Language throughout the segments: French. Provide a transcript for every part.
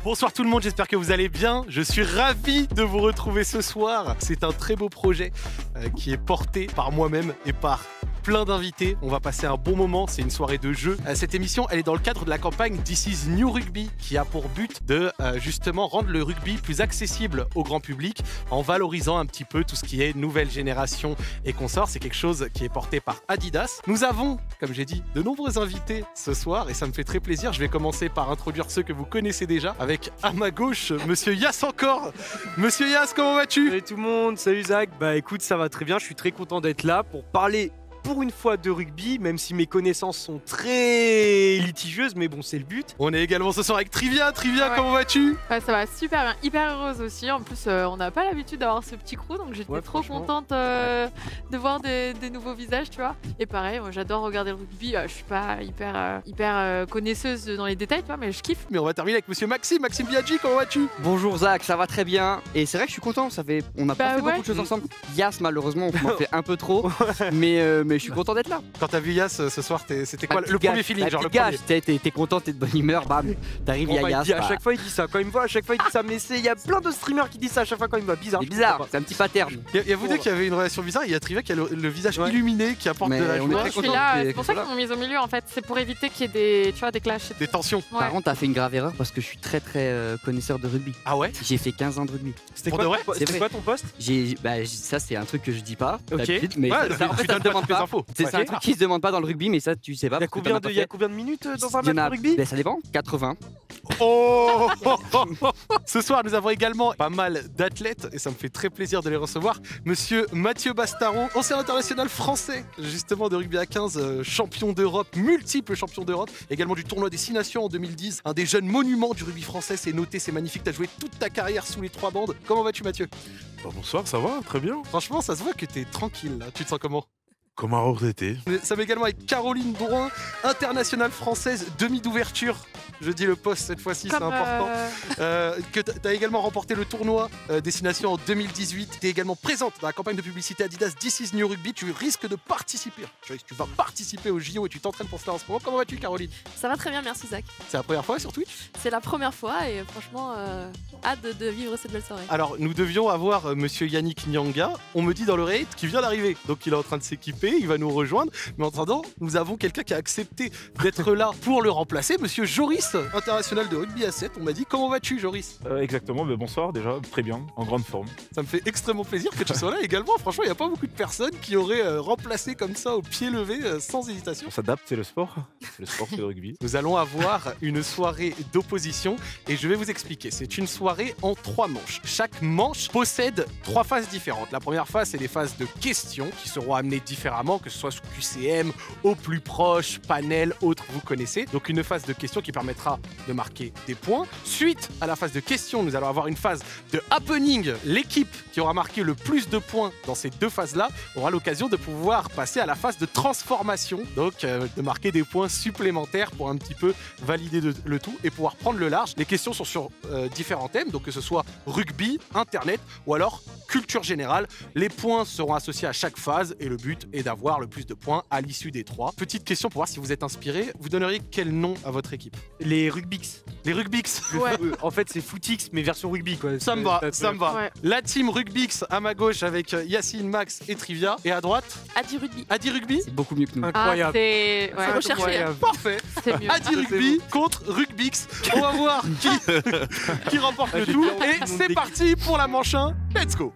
Bonsoir tout le monde, j'espère que vous allez bien. Je suis ravi de vous retrouver ce soir. C'est un très beau projet qui est porté par moi-même et par plein d'invités. On va passer un bon moment, c'est une soirée de jeu. Cette émission, elle est dans le cadre de la campagne This is New Rugby qui a pour but de justement rendre le rugby plus accessible au grand public en valorisant un petit peu tout ce qui est nouvelle génération et consorts. C'est quelque chose qui est porté par Adidas. Nous avons, comme j'ai dit, de nombreux invités ce soir et ça me fait très plaisir. Je vais commencer par introduire ceux que vous connaissez déjà avec à ma gauche, Monsieur Yass encore. Monsieur Yass, comment vas-tu? Salut tout le monde, salut Zach. Bah écoute, ça va très bien, je suis très content d'être là pour parler pour une fois de rugby, même si mes connaissances sont très litigieuses, mais bon, c'est le but. On est également ce soir avec Trivia. Trivia, comment vas-tu? Ouais, ça va super bien, hyper heureuse aussi. En plus, on n'a pas l'habitude d'avoir ce petit crew, donc j'étais trop contente de voir des nouveaux visages, tu vois. Et pareil, moi j'adore regarder le rugby. Je suis pas hyper connaisseuse dans les détails, tu vois, mais je kiffe. Mais on va terminer avec Monsieur Maxime Biaggi, comment vas-tu? Bonjour Zach, ça va très bien. Et c'est vrai que je suis content, on n'a pas fait beaucoup de choses ensemble. Yass, malheureusement, on m'en fait un peu trop, mais je suis content d'être là. Quand t'as vu Yass ce soir, c'était quoi le premier feeling, genre le premier? T'es content, t'es de bonne humeur, bam, t'arrives, il y a Yass. À chaque fois il dit ça, quand il me voit, à chaque fois il dit ça, mais il y a plein de streamers qui disent ça à chaque fois quand il me voit, bizarre. C'est bizarre, c'est un petit pattern. Il y a vous deux qui avez une relation bizarre, il y a Trivia qui a le visage illuminé, qui apporte de la joie. Je suis là, c'est pour ça qu'ils m'ont mise au milieu en fait, c'est pour éviter qu'il y ait des clashs. Des tensions. Par contre, t'as fait une grave erreur parce que je suis très connaisseur de rugby. Ah ouais? J'ai fait 15 ans de rugby. C'était quoi ton poste? Ça c'est un truc que je dis pas, Ouais, mais tu donnes pas toutes les infos. C'est un truc qui se demande pas dans le rugby, mais ça tu sais pas. Il y a combien de minutes dans un match de rugby? Ça dépend, 80. Oh Ce soir, nous avons également pas mal d'athlètes et ça me fait très plaisir de les recevoir. Monsieur Mathieu Bastaron, ancien international français, justement de rugby à 15, champion d'Europe, multiple champion d'Europe, également du tournoi des 6 nations en 2010. Un des jeunes monuments du rugby français, c'est noté, c'est magnifique. T'as joué toute ta carrière sous les 3 bandes. Comment vas-tu, Mathieu? Bonsoir, ça va, très bien. Franchement, ça se voit que t'es tranquille là. Tu te sens comment? Comme un regretté. Ça va également avec Caroline Drouin, internationale française, demi d'ouverture. Je dis le poste cette fois-ci, c'est important. Que tu as également remporté le tournoi Destination en 2018. Tu es également présente dans la campagne de publicité Adidas This is New Rugby. Tu risques de participer. Tu vas participer au JO et tu t'entraînes pour cela en ce moment. Comment vas-tu, Caroline? Ça va très bien, merci Zach. C'est la première fois sur Twitch? C'est la première fois et franchement, hâte de vivre cette belle soirée. Alors, nous devions avoir Monsieur Yannick Nyanga. On me dit dans le raid qu'il vient d'arriver. Donc, il est en train de s'équiper, il va nous rejoindre. Mais en attendant, nous avons quelqu'un qui a accepté d'être là pour le remplacer, Monsieur Joris, international de rugby à 7. On m'a dit, comment vas-tu, Joris? Exactement, mais bonsoir déjà, très bien, en grande forme. Ça me fait extrêmement plaisir que tu sois là également. Franchement, il n'y a pas beaucoup de personnes qui auraient remplacé comme ça au pied levé sans hésitation. On s'adapte, c'est le sport. C'est le sport, c'est le rugby. Nous allons avoir une soirée d'opposition et je vais vous expliquer. C'est une soirée en 3 manches. Chaque manche possède 3 phases différentes. La première phase, c'est des phases de questions qui seront amenées différemment, que ce soit sous QCM, au plus proche, panel, autres, vous connaissez. Donc une phase de questions qui permettra de marquer des points. Suite à la phase de questions, nous allons avoir une phase de happening. L'équipe qui aura marqué le plus de points dans ces 2 phases-là aura l'occasion de pouvoir passer à la phase de transformation. Donc de marquer des points supplémentaires pour un petit peu valider le tout et pouvoir prendre le large. Les questions sont sur différents thèmes, donc que ce soit rugby, internet ou alors culture générale. Les points seront associés à chaque phase et le but est d'avoir le plus de points à l'issue des 3. Petite question pour voir si vous êtes inspiré. Vous donneriez quel nom à votre équipe? Les Rugbix. Les Rugbix. Ouais. En fait, c'est Footix, mais version rugby quoi. Ça me va, ça me va. Ouais. La team Rugbix à ma gauche avec Yacine, Max et Trivia. Et à droite, Adi Rugby. Adi Rugby. C'est beaucoup mieux que nous. Incroyable. C'est C'est recherché. Parfait. mieux. Adi Rugby contre Rugbix. On va voir qui remporte le tout. Et c'est parti pour la manche 1. Let's go.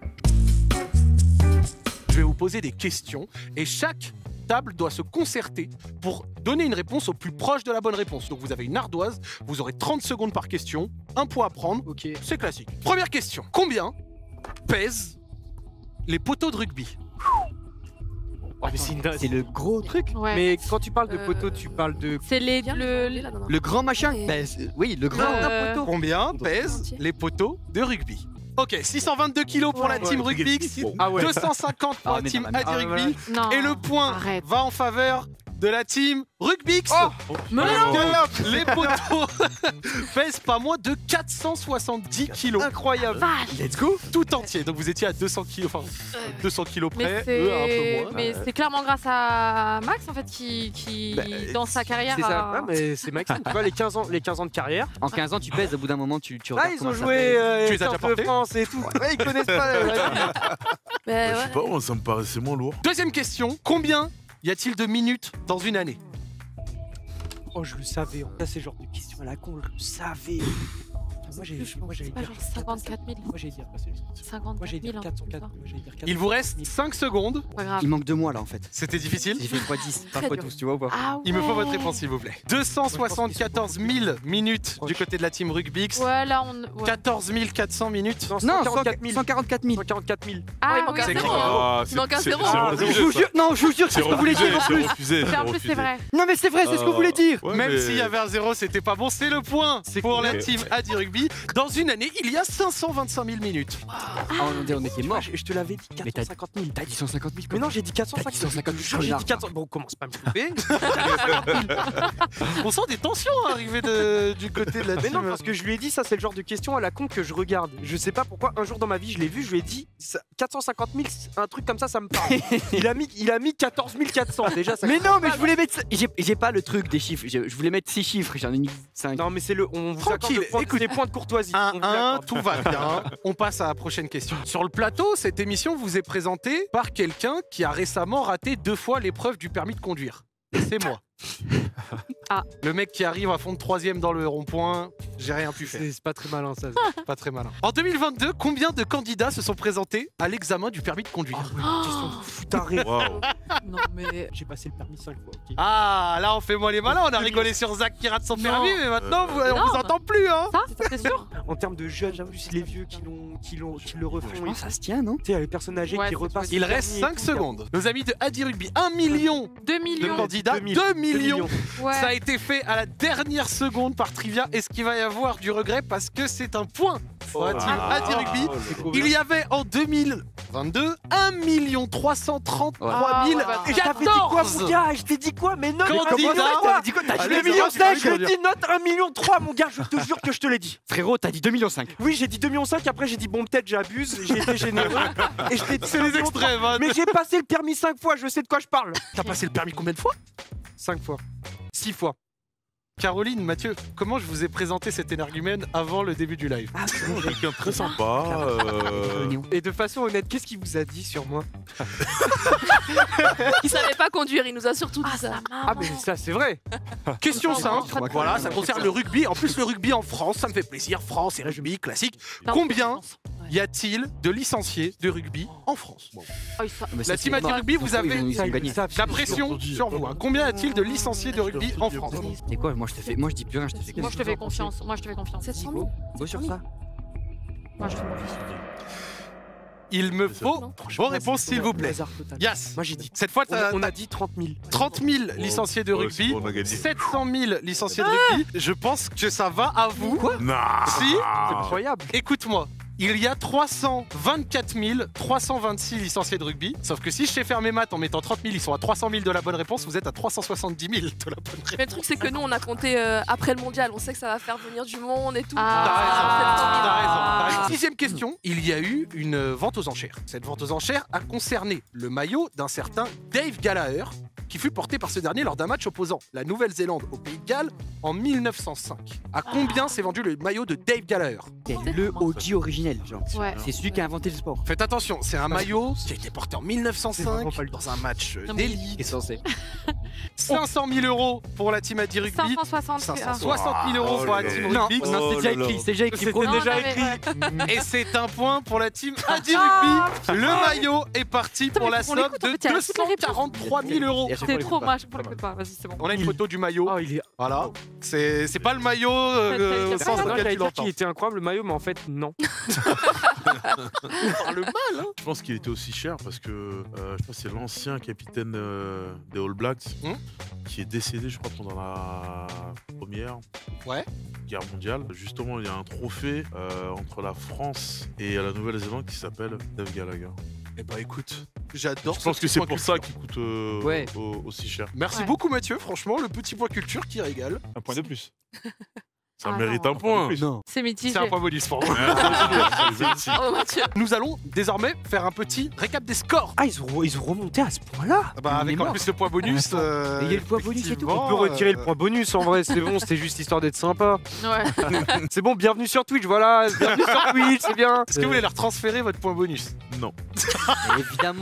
Je vais vous poser des questions et chaque table doit se concerter pour donner une réponse au plus proche de la bonne réponse. Donc vous avez une ardoise, vous aurez 30 secondes par question, un point à prendre, Ok. c'est classique. Première question, combien pèsent les poteaux de rugby? Mais C'est le gros truc. Ouais. Mais quand tu parles de poteau, tu parles de. C'est Le grand machin. Oui, le grand poteau. Combien pèsent les poteaux de rugby? Ok, 622 kilos pour la team Rugbix, Ah ouais. 250 pour la mais team non, mais Adi non. Rugby. Non. Et le point Arrête. va en faveur de la team Rugbix. Mais Parce que les poteaux pèsent pas moins de 470 kilos. Incroyable. Let's go. Tout entier. Donc vous étiez à 200 kilos, enfin 200 kilos près. Eux, un peu moins. Mais c'est clairement grâce à Max en fait qui dans sa carrière. C'est ça. Ah, mais c'est Maxime, tu vois, les 15 ans de carrière. En 15 ans, tu pèses, au bout d'un moment, tu regardes. Là, ils comment ont ça joué fait. Tu les as déjà Champ de portés France et tout. Ouais, ils connaissent pas. Mais Je sais pas, moi, ça me paraissait moins lourd. Deuxième question. Combien y a-t-il de minutes dans une année? Oh, je le savais. Ça, c'est genre de questions à la con, je le savais. Moi, j'allais C'est pas dire genre 54 000. Moi, j'allais dire 54 Moi, j'allais 000. dire 404. Moi, j'allais dire 404. Il vous reste 5 secondes. Pas grave. Il manque 2 mois là en fait. C'était difficile. J'ai fait x10, pas Très dur. x12, tu vois ou pas? Ah ouais. Il me faut votre réponse, s'il vous plaît. 274 000 minutes du côté de la team Rugbix. Ouais, là on. Ouais. 14 400 minutes. Non, Non, 144 000. 144 000. 144 000. Ah il manque oui, un c'est zéro. vrai. Ah, Il manque un zéro. Je vous jure, non, je vous jure, c'est C'est ce que vous voulez refusé, dire en c'est plus. refusé. Et en plus, c'est vrai. Non, mais c'est vrai, c'est ce que vous voulez dire. Ouais, Même mais- s'il y avait un 0, c'était pas bon. C'est le point pour la team Adi Rugby. Dans une année, il y a 525 000 minutes. Ah, on était mort. Je te l'avais dit, Mais t'as- 450 000. T'as dit 150 000 Mais non, j'ai dit 450 T'as dit 150 000, J'ai dit connard. 400. Bon, commence pas à me couper. On sent des tensions arriver du côté de la Mais team. non, parce que je lui ai dit, ça, c'est le genre de question à la con que je regarde. Je sais pas pourquoi, un jour dans ma vie, je l'ai vu, je lui ai dit, 450 000, un truc comme ça me parle. il a mis 14 400. Déjà, ça. Mais non, mais je voulais mettre. J'ai pas le truc des chiffres. Je voulais mettre 6 chiffres. J'en ai mis 5. Non, mais c'est le. On vous Tranquille, accorde le point, écoute. les points de courtoisie. On vous 1-1, l'accorde. tout va bien. On passe à la prochaine question. Sur le plateau, cette émission vous est présentée par quelqu'un qui a récemment raté 2 fois l'épreuve du permis de conduire. C'est moi. Ah. Le mec qui arrive à fond de 3ème dans le rond-point, j'ai rien pu faire. C'est pas très malin, ça. Pas très malin. En 2022, combien de candidats se sont présentés à l'examen du permis de conduire? Question de foutaré. Waouh. Non, mais. J'ai passé le permis 5 fois. ok. Ah, là on fait moi les malins, on a rigolé sur Zach qui rate son Non. permis, mais maintenant on Non. vous entend plus hein. Ça, c'est sûr? En termes de jeunes, en plus, les vieux qui le refont. Franchement, ça se tient, non? Tu sais, il y a les personnes âgées Ouais, qui c'est repassent. Il le reste permis et 5 tout. secondes. Nos amis de Adi Rugby, 1 million 2 de millions. candidats, 2000. 2 millions. Ouais. Ça a été fait à la dernière seconde par Trivia. Est-ce qu'il va y avoir du regret parce que c'est un point pour la team Adi Rugby. Il y avait en 2022 1 333 Ah, 000 ouais, bah, Et je t'avais dit quoi, mon gars? Je t'ai dit quoi? Mais non, mais Candidat. comment ça, t'as dit quoi? T'as dit Allez, 2 millions ça va, 5, tu vas je dis note 1 million 3, mon gars, je te jure que je te l'ai dit. Frérot, t'as dit 2,5 millions. Oui, j'ai dit 2 millions 5, après j'ai dit bon, peut-être j'abuse, j'ai été généreux. Et je t'ai dit C'est 1 les million extrêmes. hein. 3. Mais j'ai passé le permis 5 fois, je sais de quoi je parle. T'as passé le permis combien de fois? 5 fois. 6 fois. Caroline, Mathieu, comment je vous ai présenté cet énergumène avant le début du live? Quelqu'un de très sympa. Et de façon honnête, qu'est-ce qu'il vous a dit sur moi? Il savait pas conduire, il nous a surtout dit ça. Ah, mais ça, c'est vrai. Question simple, très voilà, ça concerne le rugby. En plus, le rugby en France, ça me fait plaisir. France et rugby classique. Non, Combien ouais. y a-t-il de licenciés de rugby en France? Ah oui, ça- La team Adi Rugby, vous avez Ils ont gagné. Ça, la pression sur vous. hein. Combien y a-t-il de licenciés de rugby en France? Et quoi, moi je dis plus rien, je te fais Moi, je te fais confiance. Moi, je te fais confiance. 700 000. Go sur ça. Moi, je te fais confiance. Il me faut vos réponses, s'il vous plaît. Hasard total. Yas, Moi, j'ai dit. cette fois, On a dit 30 000. 30 000 licenciés de Ouais, rugby, c'est bon, on a gagné. 700 000 licenciés de rugby. Je pense que ça va à vous. Non. Si, C'est incroyable. écoute-moi. Il y a 324 326 licenciés de rugby. Sauf que si je sais faire mes maths en mettant 30 000, ils sont à 300 000 de la bonne réponse. Vous êtes à 370 000 de la bonne réponse. Mais le truc, c'est que nous, on a compté après le mondial. On sait que ça va faire venir du monde et tout. Ah. T'as raison. Sixième question. Il y a eu une vente aux enchères. Cette vente aux enchères a concerné le maillot d'un certain Dave Gallagher, qui fut porté par ce dernier lors d'un match opposant la Nouvelle-Zélande au Pays de Galles en 1905. À combien s'est vendu le maillot de Dave Gallagher? C'est le OG originel, genre. Ouais. C'est celui qui a inventé le sport. Faites attention, c'est un maillot qui a été porté en C'est 1905 vraiment pas le dans un match Non, mais- d'élite. Qui est censé. 500 000 € pour la team Adi Rugby. 560. 560 000 € pour la team Non, Rugby. non, c'est déjà là là. écrit, c'est déjà écrit. C'était Non, déjà non, mais écrit. Et c'est un point pour la team Adi Ah. Rugby. Le maillot est parti Putain, pour mais la faut qu'on l'écoute, somme en de fait, il y a toutes les réponses. 243 000 €. Et à chaque fois, C'est il trop, faut moi, pas. je ne l'écoute pas. Vas-y, c'est bon. On a une photo du maillot. Oh, il est. Voilà. C'est pas le maillot Très, très sans bien. Non, lequel j'allais tu dire l'entends. qu'il était incroyable le maillot, mais en fait, non. Par le mal, hein. Je pense qu'il était aussi cher parce que je pense que c'est l'ancien capitaine des All Blacks qui est décédé, je crois, pendant la première Ouais. guerre mondiale. Justement, il y a un trophée entre la France et la Nouvelle-Zélande qui s'appelle Dave Gallagher. Eh bah écoute, j'adore. Je pense que c'est pour ça qu'il coûte aussi cher. Merci beaucoup Mathieu, franchement, le petit point culture qui régale. Un point de plus. Ça mérite un point. Non. C'est mitigé. C'est un point bonus pour moi. Oh, Mathieu. Nous allons désormais faire un petit récap des scores. Ah, ils ont remonté à ce point-là. Bah avec en plus le point bonus. Et il y a le point bonus et tout. On peut retirer le point bonus en vrai, c'est bon, c'était juste histoire d'être sympa. Ouais. C'est bon, bienvenue sur Twitch, voilà, bienvenue sur Twitch, c'est bien. Est-ce que vous voulez leur transférer votre point bonus? Non. Évidemment.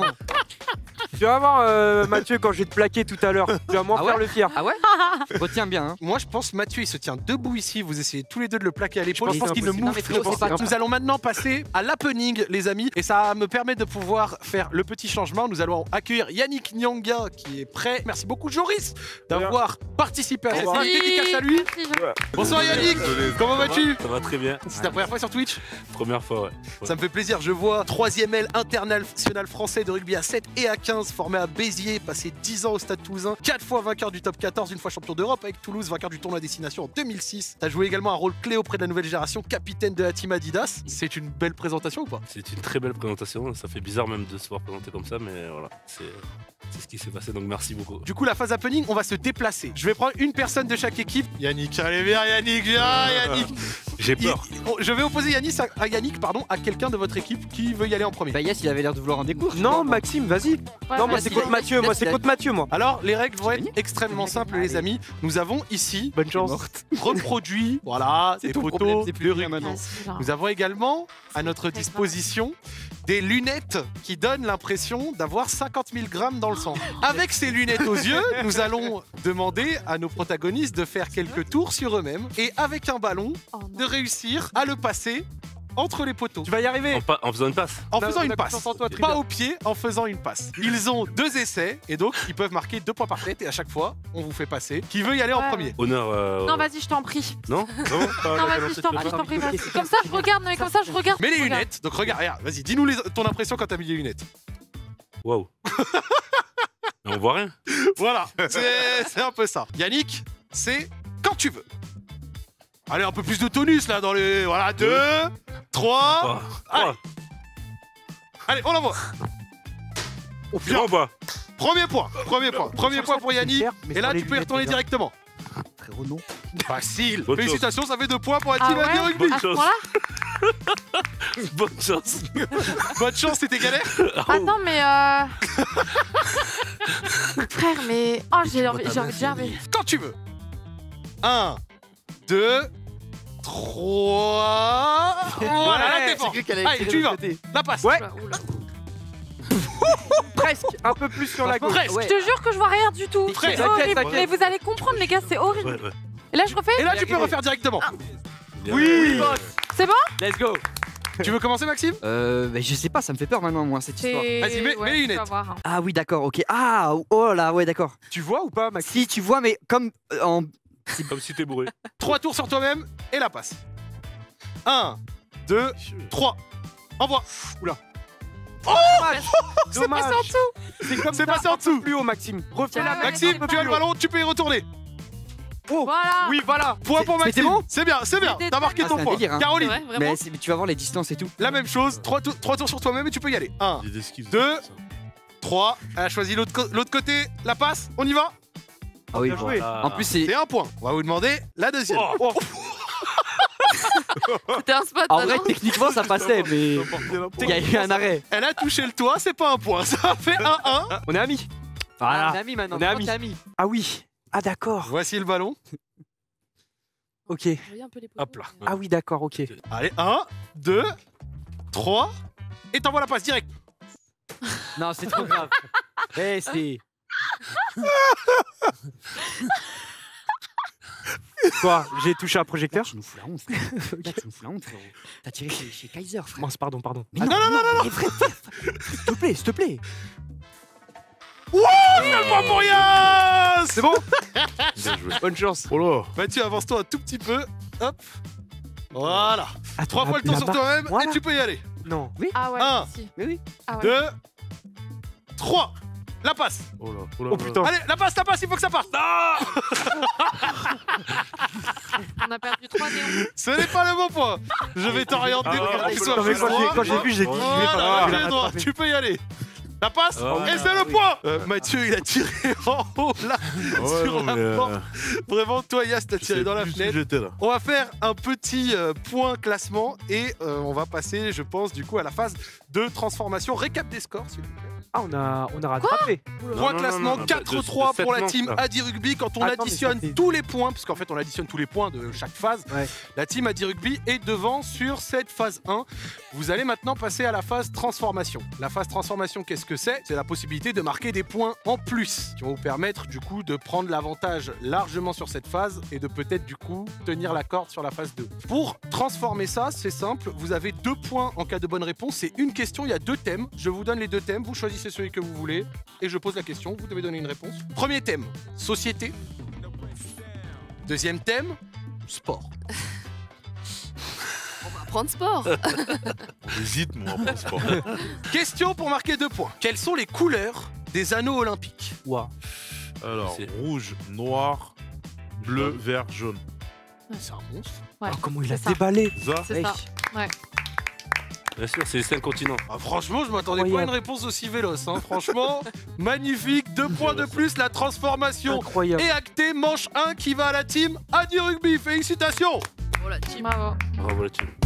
Tu vas voir Mathieu quand je vais te plaquer tout à l'heure, tu vas m'en faire le fier. Ah ouais. Retiens bien. Hein. Moi je pense Mathieu il se tient debout ici, vous essayez tous les deux de le plaquer à l'épaule, je pense pense qu'il ne impossible. move Non, mais frérot, c'est pas- Nous allons maintenant passer à l'happening les amis et ça me permet de pouvoir faire le petit changement. Nous allons accueillir Yannick Nyanga qui est prêt. Merci beaucoup Joris d'avoir participé à cette Merci. dédicace à lui. Merci, Jean. Bonsoir Yannick, comment vas-tu? Ça va très bien. C'est ta première fois sur Twitch? Première fois, ouais. Ça me fait plaisir, je vois 3e L international français de rugby à 7 et à 15, formé à Béziers, passé 10 ans au Stade Toulousain, 4 fois vainqueur du top 14, une fois champion d'Europe avec Toulouse, vainqueur du tournoi destination en 2006. T'as joué également un rôle clé auprès de la nouvelle génération, capitaine de la team Adidas. C'est une belle présentation ou pas? C'est une très belle présentation. Ça fait bizarre même de se voir présenter comme ça, mais voilà. C'est ce qui s'est passé, donc merci beaucoup. Du coup, la phase happening, on va se déplacer. Je vais prendre une personne de chaque équipe. Yannick, allez bien Yannick, viens Yannick. J'ai peur. Je vais opposer Yannick à quelqu'un de votre équipe qui veut y aller en premier. Bah Yass, il avait l'air de vouloir en découvrir. Non, Maxime, vas-y. Ouais, Non, moi vas-y. c'est contre Mathieu, moi c'est contre Mathieu, moi. Alors, les règles vont être extrêmement simples, les amis. Nous avons ici Bonne chance. reproduit, voilà, des ton photos problème, c'est de plus rien rugby. maintenant. Vas-y, Jean. Nous avons également à notre disposition des lunettes qui donnent l'impression d'avoir 50 000 grammes dans le sang. Avec ces lunettes aux yeux, nous allons demander à nos protagonistes de faire quelques tours sur eux-mêmes et avec un ballon, Oh, non. de réussir à le passer entre les poteaux. Tu vas y arriver. En faisant une passe. En On a- faisant on a une passe, confiance en toi, pas Tribert. au pied, en faisant une passe. Ils ont 2 essais et donc ils peuvent marquer 2 points par tête et à chaque fois, on vous fait passer. Qui veut y aller en Ouais. premier? Honneur. Non, vas-y, je t'en prie. Non Vraiment Pas Non, la vas-y, je t'en prie, je t'en prie. Ah, vas-y. Comme ça, je regarde, non, mais comme ça, je regarde. Mets les je regarde. lunettes. Donc regarde, vas-y, dis-nous ton impression quand t'as mis les lunettes. Waouh. On voit rien. Voilà, c'est un peu ça. Yannick, c'est quand tu veux. Allez, un peu plus de tonus là dans les. Voilà, 2, 3. Ah, Allez, on l'envoie. oh, putain, on voit. Premier point pour Yannick. Et là, tu peux y retourner directement. Frérot, non. Facile. Bonne Félicitations, ça fait 2 points pour la Ah team ouais Adi Rugby. À ce Bonne point-là Bonne chance. Bonne chance, c'était galère. Attends, mais frère, mais... Oh, j'ai envie de dire, mais... Quand tu veux. 1, 2, 3. Voilà, la défense. Allez, tu y vas. La passe. Ouais. Oula, oula. Presque, un peu plus sur la gauche. Presque. Je te jure que je vois rien du tout. Très. C'est horrible. T'inquiète. Mais vous allez comprendre, les gars, c'est horrible. Ouais, ouais. Et là, je refais. Et là, tu peux refaire directement. Oui. C'est bon? Let's go. Tu veux commencer, Maxime? Bah, je sais pas, ça me fait peur maintenant, moi, cette histoire. Vas-y, mets les lunettes. tu vas voir, hein. Ah oui, d'accord, ok. Ah, oh là, ouais, d'accord. Tu vois ou pas, Maxime? Si, tu vois, mais comme en. Comme si t'es bourré. 3 tours sur toi-même et la passe. 1, 2, 3. Envoie. Oula. Dommage. passé en dessous. C'est comme C'est ça, passé en un peu dessous. plus haut, Maxime. Refais la Ouais, Maxime, tu as le ballon, tu peux y retourner. Voilà. Oui, voilà. Point pour C'était Maxime. bon C'est bien, c'est bien. C'était T'as marqué Ah, ton c'est un point. délire, hein. Caroline, C'est vrai, Mais vraiment. tu vas voir les distances et tout. la même chose. 3 tours sur toi-même et tu peux y aller. 1, J'ai des skills. 2. 3. Elle a choisi l'autre côté. La passe. On y va. Ah oui, Bien joué. en plus, c'est. C'est un point. On va vous demander la deuxième. Oh. C'était un spot. En ça, vrai, non techniquement, ça passait, mais. Il y a eu un arrêt. Elle a touché le toit, c'est pas un point. Ça a fait 1-1. On est amis. Voilà. Voilà. On est amis maintenant. On est maintenant, amis. t'es amis. Ah oui. Ah d'accord. Voici le ballon. Ok. Je voyais un peu les Hop là. Ah oui, d'accord, ok. Allez, 1, 2, 3. Et t'envoies la passe direct. Non, c'est trop grave. Eh, c'est. Quoi? J'ai touché un projecteur? Tu nous fous la honte, frère. Là, tu nous fous la honte, frérot. T'as tiré chez Kaiser, frère. Mince, pardon. Mais non, mais frère, S'il te plaît. Le point pour Yas. C'est bon? Bien joué. Bonne chance. Oh là. Mathieu, avance-toi un tout petit peu. Hop. Voilà. Attends, 3 fois le tour sur là-bas. toi-même Voilà. et tu peux y aller. Non. Ah ouais, Un. si. Mais oui. Ah ouais. 2, 3. La passe. Oh là, oh là, Oh putain. Allez, la passe, il faut que ça parte. On a perdu 3 néons. Ce n'est pas le bon point. Je vais t'orienter. Ah, Qu'il ah, soit Non, mais plus droit. quand j'ai vu, j'ai dit, je vais Voilà, pas j'ai le droit. Tu peux y aller. La passe Ah, et c'est le point. Mathieu, il a tiré en haut là. Ouais, sur non, la mais, porte. Vraiment, toi, Yas, t'as je tiré sais dans la plus où fenêtre. j'étais là. On va faire un petit point classement et on va passer, je pense, du coup, à la phase de transformation. Récap des scores, s'il vous plaît. Ah, on a rattrapé. Point non, classement non, non, 4-3 de pour la cette team manche, là. Adi Rugby. Quand on Attends, mais additionne ça fait- tous les points, parce qu'en fait on additionne tous les points de chaque phase, Ouais. la team Adi Rugby est devant sur cette phase 1. Vous allez maintenant passer à la phase transformation. La phase transformation, qu'est-ce que c'est? C'est la possibilité de marquer des points en plus qui vont vous permettre du coup de prendre l'avantage largement sur cette phase et de peut-être du coup tenir la corde sur la phase 2. Pour transformer ça, c'est simple, vous avez 2 points en cas de bonne réponse, c'est une question, il y a 2 thèmes. Je vous donne les 2 thèmes, vous choisissez celui que vous voulez et je pose la question, vous devez donner une réponse. Premier thème, société. Deuxième thème, sport. On va prendre sport. J'hésite, mais on va prendre sport. Question pour marquer 2 points. Quelles sont les couleurs des anneaux olympiques? Ouah. Alors, C'est- rouge, noir, bleu, vert, jaune. C'est un monstre. Ouais, Ah, comment il a c'est ça. déballé. Ça, C'est ça. Bien sûr, c'est les 5 continents. Ah, franchement, je m'attendais pas à une réponse aussi véloce. Hein. Franchement, magnifique. 2 points de plus, la transformation Incroyable. est actée. Manche 1 qui va à la team Adi Rugby. Félicitations. Oh la team. Bravo. Bravo la team.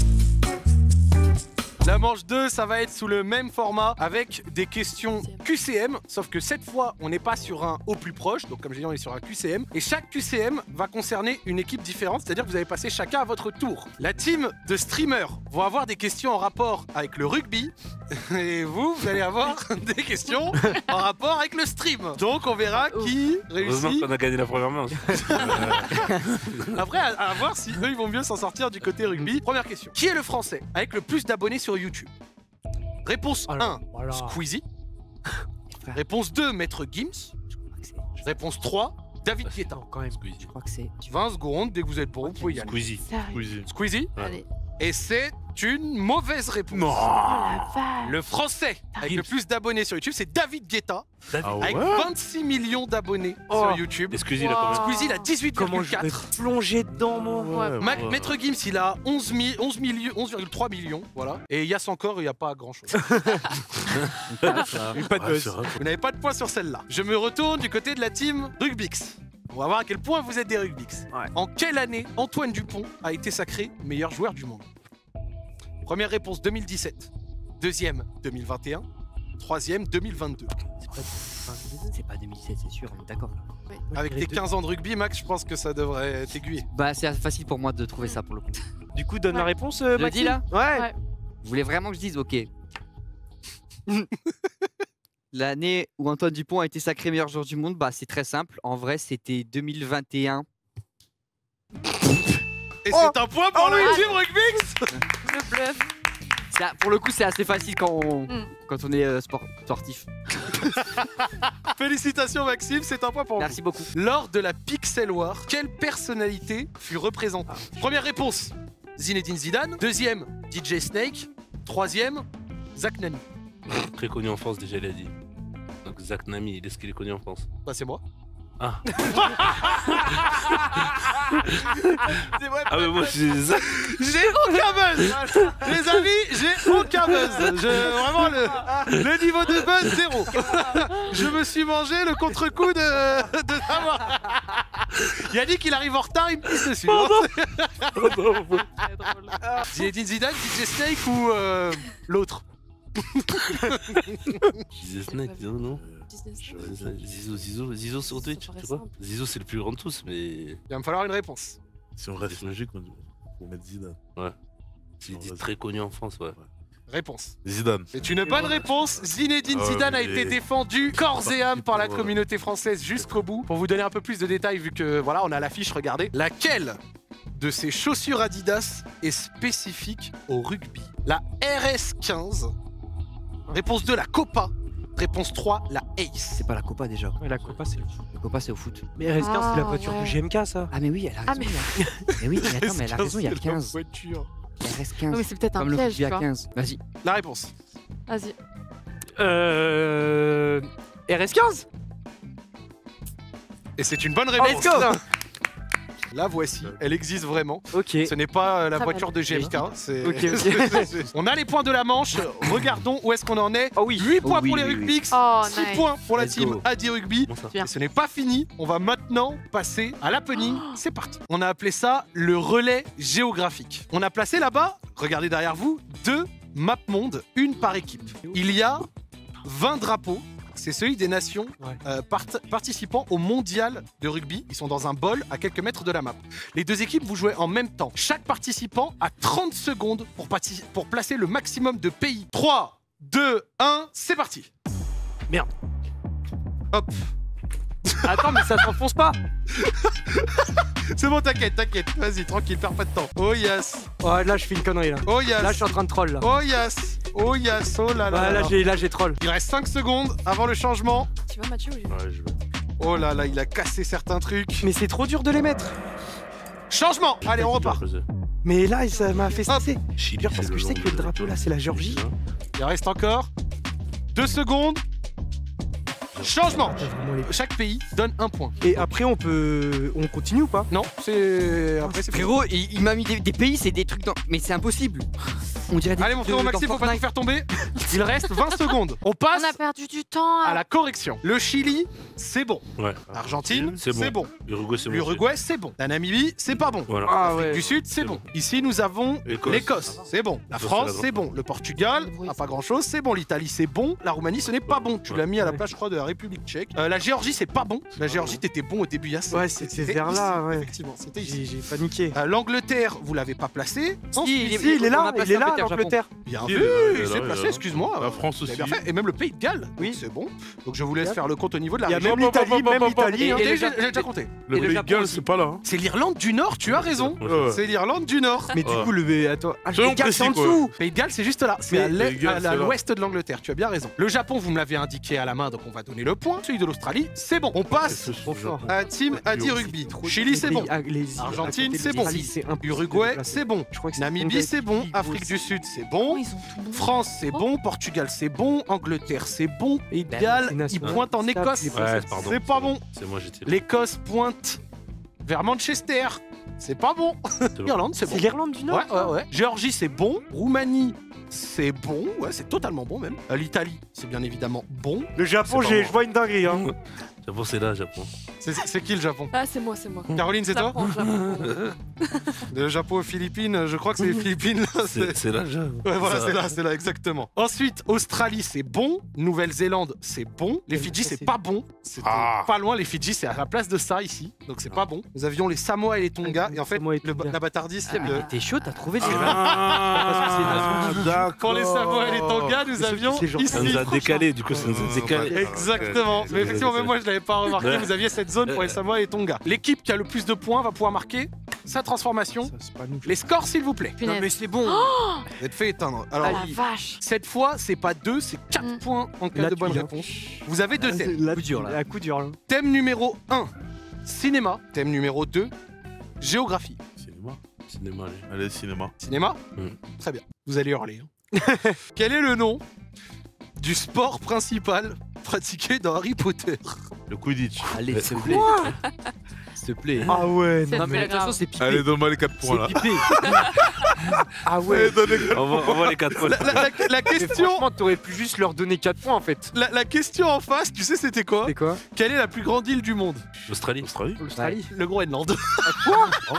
La manche 2, ça va être sous le même format avec des questions QCM, sauf que cette fois, on n'est pas sur un au plus proche, donc comme j'ai dit, on est sur un QCM, et chaque QCM va concerner une équipe différente, c'est-à-dire que vous allez passer chacun à votre tour. La team de streamers vont avoir des questions en rapport avec le rugby, et vous allez avoir des questions en rapport avec le stream. Donc on verra qui Heureusement réussit. qu'on a gagné la première manche. Après, à voir si eux, ils vont mieux s'en sortir du côté rugby. Première question. Qui est le français avec le plus d'abonnés sur YouTube? Réponse 1, Voilà. Squeezie. Réponse 2, Maître Gims. Réponse 3, David Guetta. Quand même. Squeezie. Je crois que c'est. 20 secondes, dès que vous êtes bon, vous pouvez y aller. Squeezie. Sérieux. Squeezie. Squeezie. Ouais. Allez. Et c'est une mauvaise réponse. Non. Oh la vache. Le français avec le plus d'abonnés sur YouTube, c'est David Guetta, Ah avec ouais 26 millions d'abonnés Oh. sur YouTube. Et Squeezie, il a combien? Squeezie, il a Comment je vais 18,4. plonger dedans, moi? Ouais. Maître Gims, il a 11,3 millions, voilà. Et Yass encore, il n'y a pas grand-chose. Pas de Ouais, buzz. c'est vrai. Vous n'avez pas de points sur celle-là. Je me retourne du côté de la team Rugbix. On va voir à quel point vous êtes des Rugbix. Ouais. En quelle année Antoine Dupont a été sacré meilleur joueur du monde? Première réponse 2017. Deuxième 2021. Troisième 2022. C'est pas 2007, c'est sûr, on est d'accord. Avec tes 15 ans de rugby, Max, je pense que ça devrait t'aiguiller. Bah, c'est assez facile pour moi de trouver ça pour le coup. Du coup, donne Ouais. la réponse, le Maxime. dis, là Ouais. Ouais. Vous voulez vraiment que je dise OK. L'année où Antoine Dupont a été sacré meilleur joueur du monde, bah c'est très simple. En vrai, c'était 2021. Et Oh c'est un point pour la team Rugbix. Le bluff. Pour le coup, c'est assez facile quand on, Mm. quand on est sportif. Félicitations Maxime, c'est un point pour Merci beaucoup. vous. Lors de la Pixel War, quelle personnalité fut représentée? Première réponse, Zinedine Zidane. Deuxième, DJ Snake. Troisième, Zach Nani. Très connu en France, déjà, il a dit. Donc Zach Nami, est-ce qu'il est connu en France? Bah c'est moi. Ah. C'est vrai. Ah, mais moi, c'est Zach. J'ai aucun buzz. Les amis, j'ai aucun buzz. Vraiment le niveau de buzz zéro. Je me suis mangé le contre-coup de Damar. Yannick, il arrive en retard, il me pisse dessus. C'est drôle. Zinedine Zidane, DJ Snake ou l'autre? Jesus Snake, non, non. Zizo sur Twitch, Ça tu paraît vois. simple. Zizo, c'est le plus grand de tous, mais. Il va me falloir une réponse. Si on reste logique, on faut mettre Zidane. Il dit très connu en France, ouais. Réponse. Zidane. C'est une bonne réponse. Zinedine Oh, Zidane a mais- été défendu corps et âme par la Ouais. communauté française jusqu'au bout. Pour vous donner un peu plus de détails, vu que voilà, on a l'affiche, regardez. Laquelle de ces chaussures Adidas est spécifique au rugby? La RS15. Réponse 2, la Copa. Réponse 3, la Ace. C'est pas la Copa déjà. Ouais, la Copa, c'est le foot. La Copa, c'est au foot. Mais RS15, c'est la Ah, voiture ouais. de GMK, ça. Ah, mais oui, elle a Ah, raison. Mais oui, mais attends, mais elle a raison, il y a C'est la 15. voiture. Il reste Non, 15. mais c'est peut-être un Comme le piège, foot, il tu y a vois. 15. Vas-y. La réponse. Vas-y. RS15. Et c'est une bonne réponse. Let's go. La voici, elle existe vraiment. Ok. Ce n'est pas la Ça voiture de GMK. Ok. On a les points de la manche. Regardons où est-ce qu'on en est. Oh oui. 8 points Oh oui, pour les oui, oui. Rugbyx, Oh, 6 nice. points pour la Let's team go. Adi Rugby. Bon, ça. Bien. Et ce n'est pas fini, on va maintenant passer à l'happening. C'est parti. On a appelé ça le relais géographique. On a placé là-bas, regardez derrière vous, 2 maps monde, une par équipe. Il y a 20 drapeaux. C'est celui des nations participant au mondial de rugby. Ils sont dans un bol à quelques mètres de la map. Les 2 équipes, vous jouez en même temps. Chaque participant a 30 secondes pour placer le maximum de pays. 3, 2, 1, c'est parti. Merde. Hop. Attends, mais ça s'enfonce pas. C'est bon, t'inquiète. Vas-y, tranquille, perds pas de temps. Oh yes. Oh, là, je fais une connerie là. Oh yes. Là, je suis en train de troll là. Oh yes. Oh yes. Oh là là. Ouais, là, j'ai troll. Il reste 5 secondes avant le changement. Tu vois, Mathieu? Ouais, je vais. Oh là là, il a cassé certains trucs. Mais c'est trop dur de les mettre. Changement. Allez, on repart. Mais là, ça m'a fait stresser. Chili, Dur parce que je sais que le drapeau là, c'est la Géorgie. Il reste encore 2 secondes. Changement. Chaque pays donne un point. Et après, on continue ou pas? Non, c'est... Après, c'est... Frérot, il m'a mis des pays, c'est des trucs dans. Mais c'est impossible. On dirait des Allez, mon trucs frérot dans Maxime, faut pas Fortnite. tout faire tomber. Il reste 20 secondes. On passe On a perdu du temps. à la correction. Le Chili, c'est bon. Ouais. L'Argentine, C'est c'est bon. Uruguay, c'est bon. L'Uruguay, c'est bon. La Namibie, c'est pas bon. Voilà. Ah L'Afrique ouais. du Sud, c'est C'est bon. bon. Ici, nous avons L'Écosse. l'Écosse, c'est bon. La Ça, France, c'est la c'est bon. Le Portugal, pas grand-chose, c'est bon. L'Italie, c'est bon. La Roumanie, ce n'est pas bon. Tu l'as mis à la place, je crois, de la République tchèque. La Géorgie, c'est pas bon. La Géorgie, t'étais bon au début, Yass. Ouais, c'était vers là, ici, ouais. Effectivement, c'était ici. J'ai paniqué. L'Angleterre, vous l'avez pas placé. Si, Si, il est on là, a passé il est là, Angleterre, l'Angleterre. Bien Si, vu, il est là, il est c'est là, il est placé, là. excuse-moi. La France Vous avez aussi. bien fait. Et même le Pays de Galles. Oui. Donc c'est bon. Donc je vous laisse faire le compte au niveau de la Il y a région. même l'Italie, hein. Et j'ai déjà compté. Le Et le Pays de Japon Galles, aussi. c'est pas là. hein. C'est l'Irlande du Nord, tu as raison. Ouais. C'est l'Irlande du Nord. Mais du Ouais. coup, attends. Ah, Soyons le gars, c'est en précis, quoi. dessous. Pays de Galles, c'est juste là. C'est Mais à Pays de Galles, c'est là. l'ouest de l'Angleterre. Tu as bien raison. Le Japon, vous me l'avez indiqué à la main, donc on va donner le point. Celui de l'Australie, c'est bon. On passe Trop fort. à Team Adi Rugby. Chili, c'est bon. Argentine, c'est bon. Uruguay, c'est bon. Namibie, c'est bon. Afrique du Sud, c'est bon. Ils ont tout bon. France, c'est bon. Portugal, c'est bon. Angleterre, c'est bon. Pays de Galles, il pointe en Écosse. Ouais, pardon. C'est pas bon. C'est moi, j'étais. L'Écosse pointe vers Manchester. C'est pas bon. bon. L'Irlande, c'est bon. C'est l'Irlande du Nord. Ouais. Géorgie, c'est bon. Roumanie, c'est bon. Ouais, c'est totalement bon même. L'Italie, c'est bien évidemment bon. Le Japon, C'est pas je vois une dinguerie. Hein. Japon, c'est là, Japon. C'est qui le Japon? Ah, c'est moi, c'est moi. Caroline, c'est toi? Japon, Japon. Le Japon aux Philippines, je crois que c'est les Philippines. Là, C'est là, Japon. Ouais, voilà, Ça- c'est là, exactement. Ensuite, Australie, c'est bon. Nouvelle-Zélande, c'est bon. Les Fidji, c'est pas bon. C'est Ah. pas loin, les Fidji, c'est à la place de ça ici. Donc c'est pas bon. Nous avions les Samoa et les Tonga. Et en fait, Samoa et Tonga. la bâtardise, Ah, mais t'es chaud, t'as trouvé des Ah, d'accord. pour les Samoa et les Tonga, nous C'est avions c'est genre- ici. Ça nous a décalé, du coup, ça nous a décalé. Exactement. Mais effectivement, même moi, je l'avais pas remarqué. Ouais. Vous aviez cette zone pour les Samoa et les Tonga. L'équipe qui a le plus de points va pouvoir marquer sa transformation. Ça, c'est pas nous. Les scores, s'il vous plaît. Punaise. mais c'est bon. Vous êtes fait éteindre. Ah Alors, la vache. cette fois, c'est pas 2, c'est 4 Mm. points en cas Là, de tu bonne viens. réponse. Vous avez 2 thèmes. Là, Coup dur, là. À coup dur, là. Thème numéro 1, cinéma. Thème numéro 2, géographie. Cinéma. Cinéma, allez. Allez, cinéma. Cinéma Très bien. Vous allez hurler. hein. Quel est le nom du sport principal pratiqué dans Harry Potter? Le Quidditch. Allez, s'il te plaît. S'il te plaît. Ah ouais, C'est Non, mais de pas toute façon, grave. c'est pipé. Allez, donne-moi les 4 points là. c'est pipé. Ah ouais. Allez, donne les 4 On voit les 4 points. La Mais question, franchement, t'aurais pu juste leur donner 4 points en fait. la question en face, tu sais c'était quoi? C'est quoi? Quelle est la plus grande île du monde? Australie. Australie. L'Australie. Le Groenland. Oh.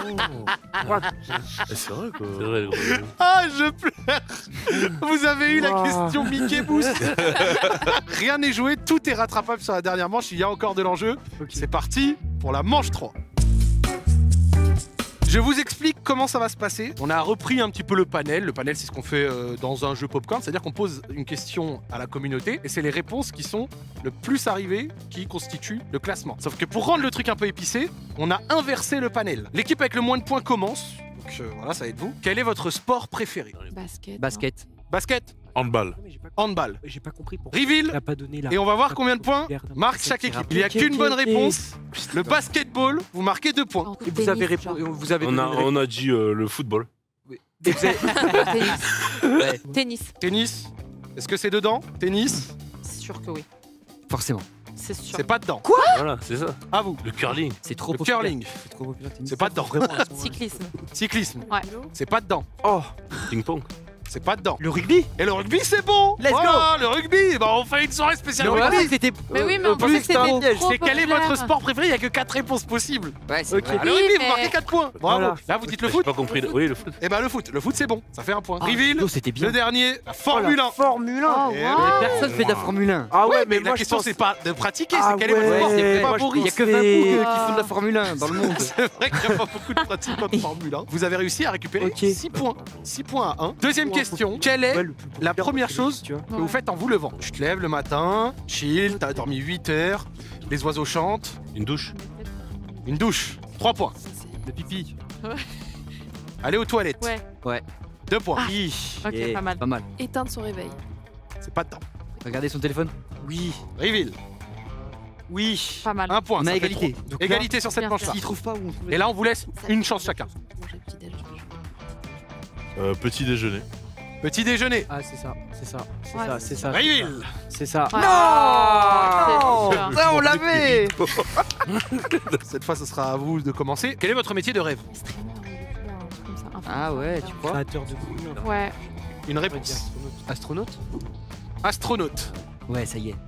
Eh, c'est vrai quoi. C'est vrai, le gros. Ah, je pleure. Vous avez eu la Wow. question Mickey Mouse. Rien n'est joué, tout est rattrapable sur la dernière manche, il y a encore de l'enjeu. Ok. C'est parti pour la manche 3. Je vous explique comment ça va se passer. On a repris un petit peu le panel. Le panel, c'est ce qu'on fait dans un jeu popcorn, c'est-à-dire qu'on pose une question à la communauté et c'est les réponses qui sont le plus arrivées qui constituent le classement. Sauf que pour rendre le truc un peu épicé, on a inversé le panel. L'équipe avec le moins de points commence. Donc voilà, ça va être vous. Quel est votre sport préféré? Basket. Basket. Basket, Handball. handball, J'ai pas compris pourquoi. reveal. Il a pas donné la. Et on va voir combien de points marque chaque équipe. Il n'y a qu'une bonne réponse. Le basketball, vous marquez 2 points. Et vous avez répondu. Vous avez On donné une a dit le football. Et vous avez- Tennis. Tennis, est-ce que c'est dedans? Tennis, C'est sûr que oui. Forcément. C'est sûr. C'est pas dedans. Voilà, c'est ça. À vous. Le curling. C'est trop Le populaire. curling. C'est trop populaire. C'est pas dedans. Cyclisme. Cyclisme. Ouais. C'est pas dedans. Oh, Ping-pong. C'est pas dedans. le rugby. Et le rugby, c'est bon. Let's go. Voilà, le rugby. Bah, on fait une soirée spéciale Le rugby. rugby, c'était. Mais oui, mais on pensait que c'était un trop C'est quel est populaire. votre sport préféré? Il y a que 4 réponses possibles. Ouais, c'est Ok. vrai. Ah, le Oui, rugby, mais- vous marquez 4 points. Bravo. Voilà. Là, vous dites le J'ai foot. pas compris. Oui, le foot. Eh ben, le foot. Le foot, c'est bon. Ça fait un point. Ah, Reveal. non, c'était bien. Le dernier, la Formule 1. Formule 1. Oh, Et wow. Personne fait de la Formule 1. Ah ouais, mais mais la moi je question, pense. c'est pas de pratiquer, Ah c'est quel est votre ouais, sport c'est moi, je favori. Il y a que c'est- 20 boucs Ah. qui font de la Formule 1 dans le monde. C'est vrai qu'il n'y a pas beaucoup de pratiquants de Formule 1. Vous avez réussi à récupérer Ok. 6 points. 6 points à 1. Deuxième question. Quelle est Ouais, le plus populaire, la première c'est chose tu vois. que vous faites en vous levant? Tu te lèves le matin, chill, t'as dormi 8 heures, les oiseaux chantent, Une douche. une douche. 3 points. Le pipi. Aller aux toilettes. Ouais. Ouais. 2 points. Ok, Yeah, pas mal. Pas mal. Éteindre son réveil. C'est pas dedans. Regardez son téléphone. Oui. Reveal. Oui. Pas mal. 1 point. On ça a fait égalité. trois. Donc là, Égalité sur cette Bien manche-là. S'ils trouvent pas où on trouve. Et là, on vous laisse une chance chacun. Manger le petit-déj. Petit déjeuner. Petit déjeuner. Ah, c'est ça. C'est ça. C'est Ouais, ça. c'est C'est ça. Reveal. C'est ça. Ouais. Non. C'est sûr. Ça, on l'avait. Cette fois, ce sera à vous de commencer. Quel est votre métier de rêve? Streamer, un truc comme ça, Ah ouais, influenceur. tu crois. Créateur de contenu. Ouais. Une On va dire réponse. astronaute. Astronaute. Ouais, ça y est.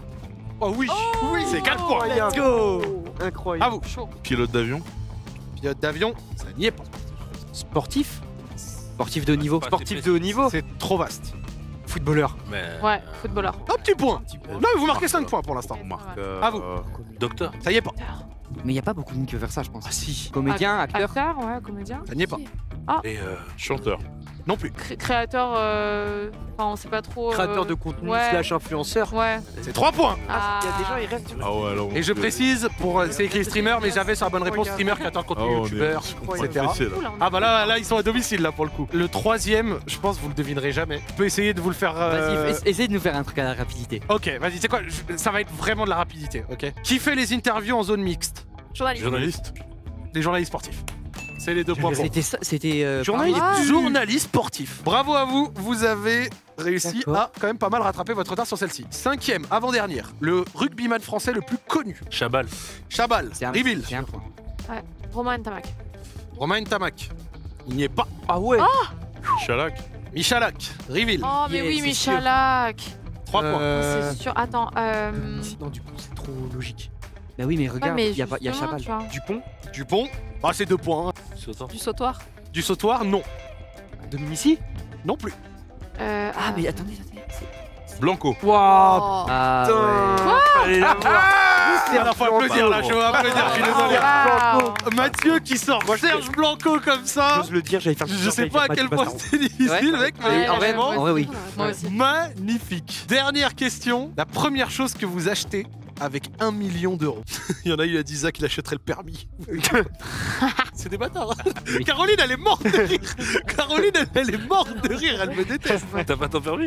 Oh oui. Oui, c'est 4 points. Let's go. Incroyable. À vous. Chaud. Pilote d'avion. Pilote d'avion, ça n'y est pas. Sportif. Sportif de haut niveau. Pas Sportif de haut niveau. C'est trop vaste. Footballeur. Mais. Ouais, footballeur. Un petit point. Non, mais vous marquez 5 points pour l'instant. On marque. À vous. Docteur. Ça y est pas. Mais il y a pas beaucoup de monde qui veut faire ça, je pense. Ah si. Comédien, acteur. Acteur, ouais, comédien. Ça n'y est pas. Et Chanteur. Non plus. Créateur, enfin, on sait pas trop. Créateur de contenu ouais. slash influenceur. Ouais. C'est 3 points. Ah. Il y a des gens, ils rêvent. Ah ouais, alors. Et je précise, pour c'est écrit streamer, mais j'avais sur la bonne réponse streamer, créateur de Ah, contenu, youtubeur, etc. Oula, on est- Ah bah là, ils sont à domicile là pour le coup. Le troisième, je pense que vous le devinerez jamais. Je peux essayer de vous le faire. Vas-y, essaye de nous faire un truc à la rapidité. Ok, vas-y, c'est quoi? Ça va être vraiment de la rapidité, ok? Qui fait les interviews en zone mixte? Journaliste. Journaliste. Les journalistes sportifs. C'est les 2 points pour vous. C'était ça, c'était. Journaliste. parmi les plus- Journaliste sportif. Bravo à vous, vous avez réussi D'accord. à quand même pas mal rattraper votre retard sur celle-ci. 5e, avant-dernière, le rugbyman français le plus connu. Chabal. Chabal, C'est un, Reveal, c'est un point. Romain Tamac. Romain Tamac. Il n'y est pas. Ah ouais. Chalac. Michalak, Reveal, Oh, mais Yeah, oui, c'est Michalak. 3 points. C'est sûr. Attends. Non, du coup, c'est trop logique. Bah oui, mais Ouais, regarde, mais il y a justement, Chabal. tu vois. Dupont. Dupont, ah c'est 2 points. hein. Sautant. Du sautoir. Du sautoir, non. Dominici. Non plus. Ah, mais attendez. Blanco. Waouh. Oh. Ah ouais. Fallait l'avoir. Alors faut applaudir là, je vais applaudir, je suis désolé. Wow. Mathieu qui sort Serge Blanco comme ça. J'ose le dire, j'allais faire. Je sais pas à quel point c'était difficile, mec, mais Ouais, en vrai, vraiment en vrai, oui. Moi aussi. magnifique. Dernière question. La première chose que vous achetez avec 1 million d'euros. Il y en a, il a dit Zach, il achèterait le permis. C'est des bâtards. Oui. Caroline, elle est morte de rire. Caroline, elle est morte de rire, elle me déteste. T'as pas ton permis?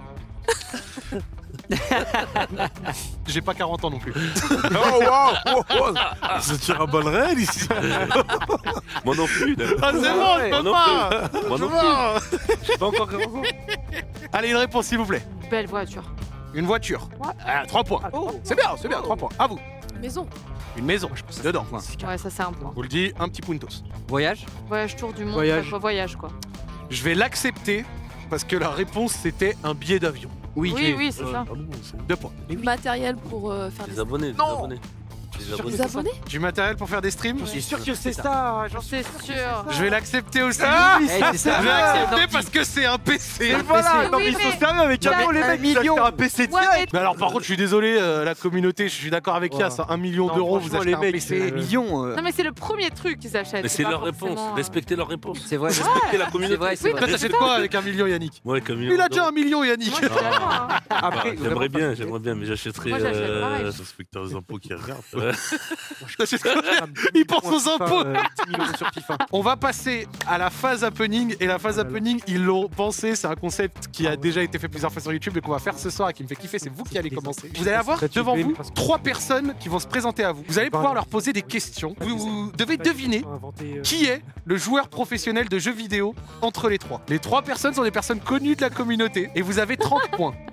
J'ai pas 40 ans non plus. Oh waouh. Ça tire à balles réelles ici. Moi non plus. Ah, c'est bon, je Moi peux non pas. Moi non Je vois. J'ai pas encore 40 ans. Allez, une réponse s'il vous plaît. Belle voiture. Une voiture. Ouais. Ah, 3 points. C'est bien, 3 points. À vous. Maison. Une maison, dedans. Point. Ouais, ça c'est un point. Je vous le dis, un petit puntos. Voyage. Voyage tour du monde. Voyage. Voyage quoi. Je vais l'accepter parce que la réponse c'était un billet d'avion. Oui, oui, c'est ça. 2 points. Matériel pour faire Les des abonnés. Les Non. abonnés. Les abonnés. Les abonnés. Du matériel pour faire des streams. Je suis sûr que c'est ça. J'en suis C'est sûr. Je vais l'accepter aussi. Eh, c'est ça. Je vais l'accepter parce que c'est un PC. Et voilà. Non Oui, mais ils sont mais- sérieux avec un les mecs. Ils achètent un PC Ouais, direct. Mais alors par contre je suis désolé, la communauté, je suis d'accord avec Yass, hein, 1 million Non, d'euros, vous franchement, achetez les un mecs, PC. Millions. Non mais c'est le premier truc qu'ils achètent. Mais c'est pas leur réponse. forcément, Respectez leur réponse. C'est vrai. Respectez la C'est communauté. vrai, c'est Oui, Toi vrai. t'achètes quoi avec 1 million Yannick? Ouais, comme Il a déjà 1 million Yannick. Moi je suis d'accord. Hein. Après, J'aimerais bien, mais j'achèterais. Moi, j'achète pareil. Inspecteur des impôts qui regarde. Ouais. T'achètes quoi? Il pense aux impôts. 10 000 € sur FIFA. On va passer à la phase happening et la phase happening ils l'ont pensé, c'est un concept qui a déjà été fait plusieurs fois sur YouTube et qu'on va faire ce soir et qui me fait kiffer, c'est vous qui allez commencer. Vous allez avoir devant vous 3 personnes qui vont se présenter à vous. Vous allez pouvoir leur poser des questions. Vous devez deviner qui est le joueur professionnel de jeux vidéo entre les 3. Les 3 personnes sont des personnes connues de la communauté et vous avez 30 points.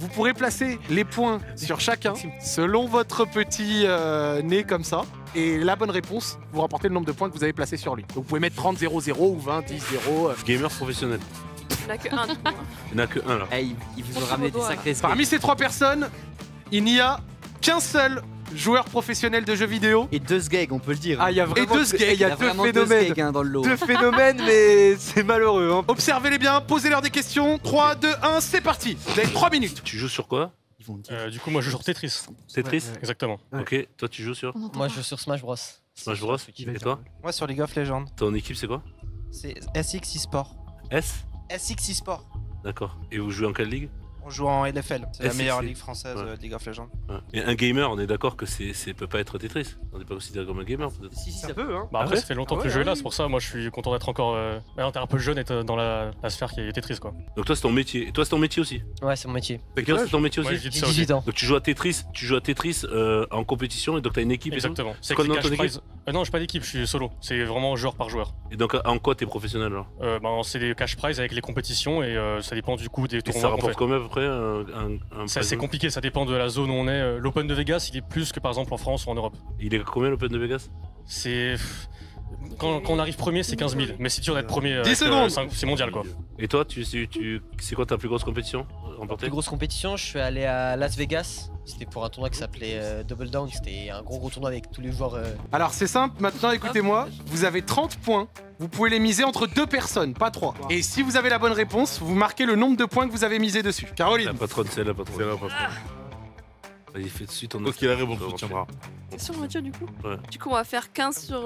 Vous pourrez placer les points sur chacun selon votre petit nez comme ça. Et la bonne réponse, vous rapportez le nombre de points que vous avez placé sur lui. Donc vous pouvez mettre 30-0-0 ou 20-10-0. Gamer professionnel. Il n'y en a que un. Il n'y en a que un là. Eh, ils vous ont ramené des sacrés sketchs. Parmi ces 3 personnes, il n'y a qu'un seul joueur professionnel de jeux vidéo. Et 2 sgags, on peut le dire. Ah, il y a vraiment deux sgags. il y a deux vraiment phénomènes. sgags, hein, dans le lot. 2 phénomènes, mais c'est malheureux. Hein. Observez-les bien, posez-leur des questions. 3, 2, 1, c'est parti. Vous avez 3 minutes. Tu joues sur quoi? Ils vont dire. Du coup, moi je joue sur Tetris. Tetris? Exactement. Ok, toi tu joues sur Moi je joue sur Smash Bros. Smash Bros. Et toi? Moi sur League of Legends. Ton équipe c'est quoi? C'est SX eSport. S? SX eSport. D'accord. Et vous jouez en quelle ligue? On joue en LFL. C'est la SX. meilleure ligue française, Ouais. League of Legends. Ouais. Et un gamer, on est d'accord que c'est peut pas être Tetris. On n'est pas considéré comme un gamer peut-être. Si, ça peut, hein. Bah après, ouais ça fait longtemps Ah que ouais, je joue là, ouais. c'est pour ça, moi je suis content d'être encore. Ouais, t'es un peu jeune et t'es dans la sphère qui est Tetris quoi. Donc toi c'est ton métier. Et toi c'est ton métier aussi? Ouais, c'est mon métier. Et toi c'est ton métier aussi? Ouais, j'ai dit J'ai ça aussi. 18 ans. Donc tu joues à Tetris en compétition et donc t'as une équipe Exactement. et C'est quoi que dans les ton cash équipe? prize. Non, je suis pas d'équipe, je suis solo. C'est vraiment joueur par joueur. tout. Et donc en quoi t'es professionnel alors? C'est des cash prize avec les compétitions et ça dépend du coup des Et ça tournois qu'on rapporte fait. combien à peu près un C'est prize? compliqué, ça dépend de la zone où on est. L'Open de Vegas, il est plus que par exemple en France ou en Europe. Il est combien l'Open de Vegas? C'est. Quand on arrive premier, c'est 15 000. Mais c'est dur d'être premier. 10 secondes. C'est mondial quoi. Et toi, c'est quoi ta plus grosse compétition remportée? Plus grosse compétition, je suis allé à Las Vegas. C'était pour un tournoi qui s'appelait Double Down. C'était un gros tournoi avec tous les joueurs. Alors c'est simple, maintenant écoutez-moi. Vous avez 30 points. Vous pouvez les miser entre 2 personnes, pas 3. Et si vous avez la bonne réponse, vous marquez le nombre de points que vous avez misé dessus. Caroline. La patronne, c'est la patronne. C'est la patronne. Vas-y, fais de suite ton Ok, la réponse, tu tiendras. C'est sur Mathieu du coup. Ouais. Du coup, on va faire 15 sur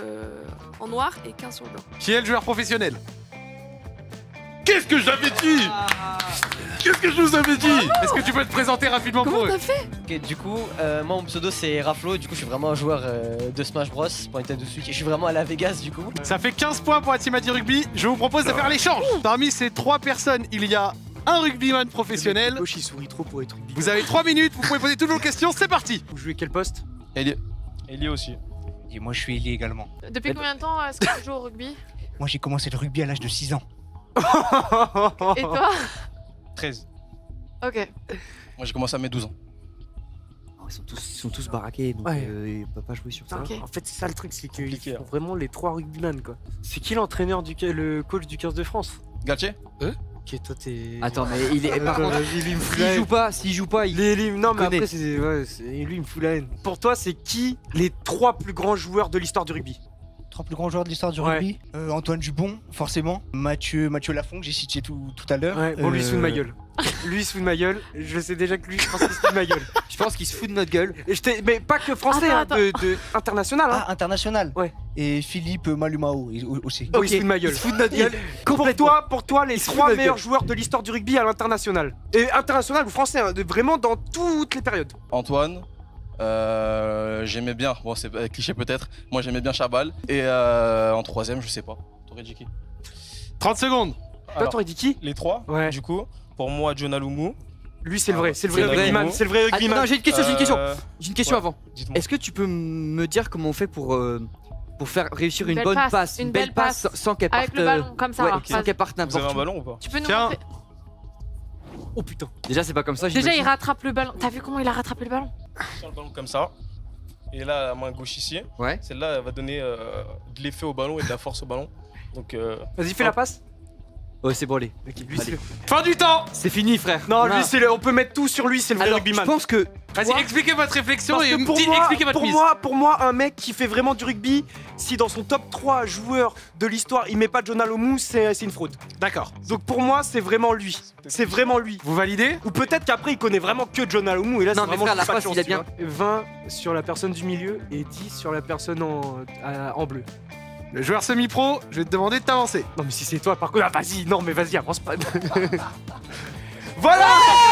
en noir et 15 sur le blanc. Qui est le joueur professionnel? Qu'est-ce que j'avais dit? Qu'est-ce que je vous avais dit? Est-ce que tu peux te présenter rapidement pour Comment eux? t'as fait? Ok, du coup, moi mon pseudo c'est Raflo. Du coup, je suis vraiment un joueur de Smash Bros. Point de Switch. Et je suis vraiment à la Vegas du coup. Ça fait 15 points pour la team Adi Rugby. Je vous propose de faire l'échange. Parmi ces 3 personnes, il y a un rugbyman professionnel. Gauche, il sourit trop pour être rugby. Vous avez 3 minutes, vous pouvez poser toutes vos questions, c'est parti. Vous jouez quel poste? Elie aussi. Et moi, je suis Elie également. Depuis combien de temps est-ce que tu joues au rugby? Moi, j'ai commencé le rugby à l'âge de 6 ans. Et toi? 13. Ok. Moi j'ai commencé à mes 12 ans. Oh, ils sont tous baraqués, donc Ouais. ils peuvent pas jouer sur ça. Ok. En fait, c'est ça le truc, c'est qu'ils Compliqué, font vraiment les 3 rugbyman quoi. C'est qui l'entraîneur le coach du 15 de France? Galtier. Ok, toi t'es. Attends, mais il est. Par contre, il me fout la haine. s'il joue pas, il. Non, mais connaît. après, lui, il me fout la haine. Pour toi, c'est qui les 3 plus grands joueurs de l'histoire du rugby? 3 plus grands joueurs de l'histoire du Ouais. rugby. Antoine Dupont, forcément. Mathieu Lafont, que j'ai cité tout à l'heure. Ouais, bon, lui, il se fout de ma gueule. Lui, il se fout de ma gueule. Je sais déjà que lui, je pense qu'il se fout de ma gueule. Je pense qu'il se fout de notre gueule. Et mais pas que français, Attends, hein, international. Hein. Ah, international. Ouais. Et Philippe Malumao aussi. Oh, il se fout de ma gueule. Il se fout de notre gueule. Pour toi, les Il se fout 3 de notre meilleurs gueule. joueurs de l'histoire du rugby à l'international. Et international ou français, hein, vraiment dans toutes les périodes. Antoine. J'aimais bien, bon c'est cliché peut-être, moi j'aimais bien Chabal. Et en troisième, je sais pas. T'aurais dit qui? 30 secondes. Toi, Alors, t'aurais dit qui? les 3, Ouais. du coup, pour moi, John Aloumou. Lui, c'est le vrai. C'est le c'est vrai le vrai. rugbyman. C'est le vrai Ah, rugbyman. non, j'ai une question. Euh, J'ai une question ouais. avant. Dites-moi. Est-ce que tu peux me dire comment on fait pour faire réussir Une une belle bonne passe, passe, une belle passe. sans qu'elle parte. Avec le ballon, comme ça. Ouais, là. sans qu'elle parte Vous avez n'importe un où. ballon ou pas? Tu peux nous Tiens. montrer. Oh putain. Déjà, c'est pas comme ça. Déjà, il j'imagine. rattrape le ballon. T'as vu comment il a rattrapé le ballon? Sur le ballon comme ça. Et là, la main gauche ici. Ouais. Celle-là, elle va donner de l'effet au ballon et de la force au ballon. Donc, Vas-y, fais la passe. Ouais, c'est bon, allez. Ok, lui, c'est le... Fin du temps. C'est fini, frère. Non, Voilà. lui, on peut mettre tout sur lui, c'est le vrai Alors, je rugbyman. pense que. Vas-y, expliquez votre réflexion Parce et que expliquez votre mise. pour moi, un mec qui fait vraiment du rugby, si dans son top 3 joueurs de l'histoire, il met pas John Alomou, c'est une fraude. D'accord. Donc pour moi, c'est vraiment lui. C'est vraiment lui. Vous validez? Ou peut-être qu'après, il connaît vraiment que John Alomou, et là, Non, c'est mais vraiment frère, la pas de passe, chance, il a tu bien- vois. 20 sur la personne du milieu et 10 sur la personne en bleu. Le joueur semi-pro, je vais te demander de t'avancer. Non, mais si c'est toi, par contre, ah, vas-y, non, mais vas-y, avance pas. Voilà.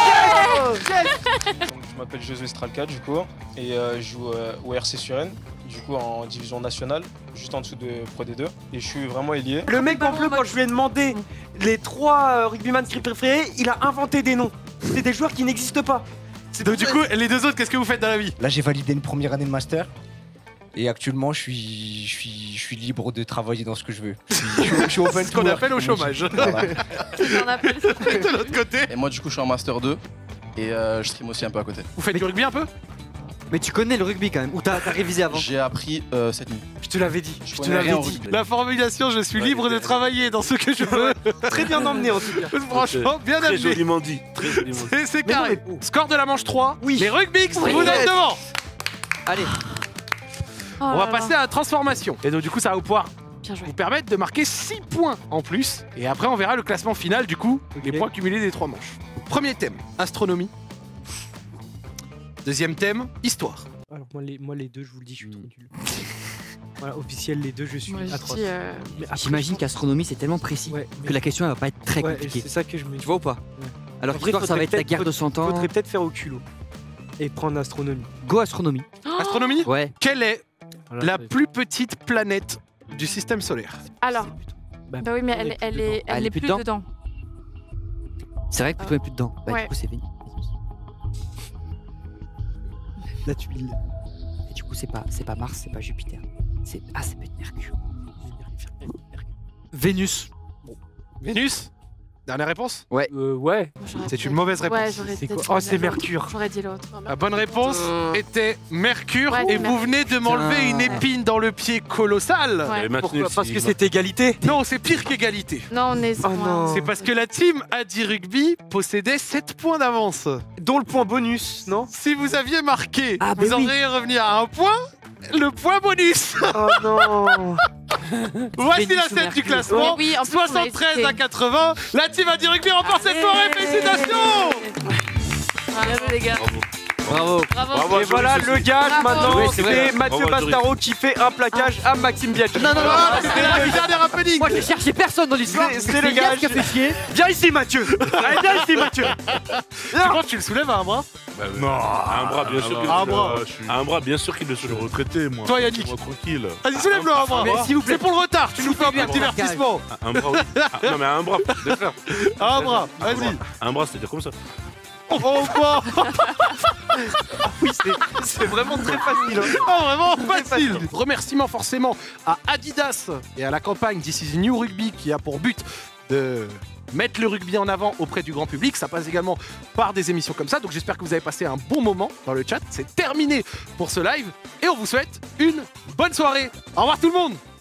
donc, je m'appelle Josué Stralka du coup. Et je joue au RC Suresnes, du coup en division nationale, juste en dessous de Pro D2. Et je suis vraiment ailier. Le mec en bleu, quand je lui ai demandé les 3 rugbyman qu'il préférait, il a inventé des noms. C'est des joueurs qui n'existent pas. Donc du coup, les 2 autres, qu'est-ce que vous faites dans la vie? Là, j'ai validé une première année de master. Et actuellement, je suis libre de travailler dans ce que je veux. Je suis open Ce qu'on to work, appelle au comme on dit. chômage. Voilà. On appelle ça. De l'autre côté. Et moi du coup je suis en master 2. Et je stream aussi un peu à côté. Vous faites du rugby un peu? Mais tu connais le rugby quand même, ou t'as révisé avant? J'ai appris cette nuit. Je te l'avais dit. Je te l'avais dit. La formulation, je suis libre de travailler dans ce que je veux. Très bien emmené en tout cas. Franchement, bien Très amené. joliment dit. Très joliment dit. C'est carré. Score de la manche 3. Oui. Les Rugbix, Oui. vous êtes devant. Allez, On va passer à la transformation. Et donc du coup, ça va pouvoir Bien joué. vous permettre de marquer 6 points en plus. Et après, on verra le classement final, du coup, les points cumulés des 3 manches. Premier thème, astronomie. Deuxième thème, histoire. Alors moi les deux, je vous le dis, je suis trop nul. Voilà, officiel, les deux, je suis Moi, je atroce. dis, Mais après, j'imagine je pense- qu'astronomie c'est tellement précis Ouais, que la question elle va pas être très ouais, compliquée. c'est ça que je me dis. Tu vois ou pas? Alors Après, qu'histoire ça va faudrait être la peut-être- guerre de 100 ans. Faudrait peut-être faire au culot et prendre astronomie. Go astronomie. Astronomie. Ouais. Quelle est Voilà, la ça- plus petite planète du système solaire? Alors, Bah, bah oui, mais on est elle plus est, dedans. elle est plus dedans. C'est vrai que Pluton est plus dedans. Bah Ouais. du coup c'est Vénus. La tuile. Et du coup c'est pas Mars, c'est pas Jupiter. C'est ça peut être Mercure. Vénus. Vénus. Dernière réponse? Ouais. C'est une mauvaise réponse. Ouais, j'aurais C'est peut-être quoi? Oh, dit c'est l'autre. Mercure. J'aurais dit l'autre. La bonne réponse était Mercure Ouais, et c'est vous Mercure. venez de m'enlever une épine dans le pied colossale. Ouais. Pourquoi? Parce que c'est égalité. Non, c'est pire qu'égalité. Non, on est. Oh non. C'est parce que la team Adi Rugby possédait 7 points d'avance. Dont le point bonus, non? Si vous aviez marqué, Ah, vous bah oui. auriez revenir à un point. Le point bonus. Oh non. Voici Vénus la ou scène du Mercure. classement. Oui, en plus, on a 73 hésité. à 80. La team Adi Rugby remporte cette soirée. Félicitations. Bravo les gars. Bravo. Bravo. Et voilà, le gage Bravo. maintenant, Ouais, c'est vrai. c'est Mathieu Bravo, Bastaro qui fait un plaquage à Maxime Biaggi. Non, non, non, Ah, c'était la dernière happening. Moi j'ai cherché personne dans l'histoire. C'est le gage. qui a fait chier. Viens ici, Mathieu. Allez, viens ici, Mathieu. Tu crois que tu le soulèves à un bras? Non, Un bras, bien sûr qu'il un bras. Un bras, bien sûr qu'il le Je suis soulève. retraité, moi. Toi, Yannick. Moi, tranquille. Vas-y, soulève-le un bras. Mais s'il vous plaît. C'est pour le retard. Tu nous fais un peu de Soulève-le, divertissement. Un bras, oui. Non, mais un bras, des frères. Un bras. Vas-y. Un bras, c'est-à-dire comme ça. Au revoir. Oui, c'est vraiment très facile. Hein. Oh, vraiment facile. Remerciements forcément à Adidas et à la campagne This is New Rugby qui a pour but de mettre le rugby en avant auprès du grand public. Ça passe également par des émissions comme ça. Donc j'espère que vous avez passé un bon moment dans le chat. C'est terminé pour ce live et on vous souhaite une bonne soirée. Au revoir tout le monde.